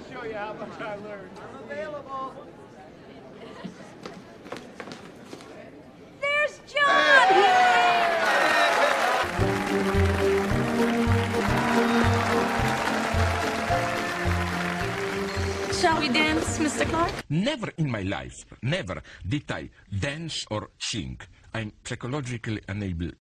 show you how much I learned. I'm available. There's John! Shall we dance, Mr. Clark? Never in my life, never did I dance or sing. I'm psychologically unable